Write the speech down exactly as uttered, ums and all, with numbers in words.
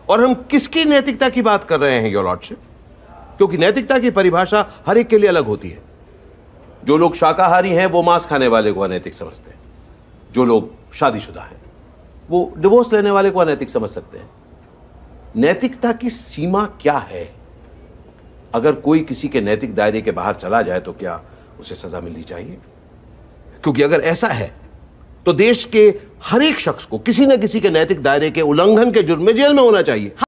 और हम किसकी नैतिकता की बात कर रहे हैं योर लॉर्डशिप? क्योंकि नैतिकता की परिभाषा हर एक के लिए अलग होती है। जो लोग शाकाहारी हैं वो मांस खाने वाले को अनैतिक समझते हैं, जो लोग शादीशुदा हैं वो डिवोर्स लेने वाले को अनैतिक समझ सकते हैं। नैतिकता की सीमा क्या है? अगर कोई किसी के नैतिक दायरे के बाहर चला जाए तो क्या उसे सजा मिलनी चाहिए? क्योंकि अगर ऐसा है तो देश के हर एक शख्स को किसी न किसी के नैतिक दायरे के उल्लंघन के जुर्म में जेल में होना चाहिए।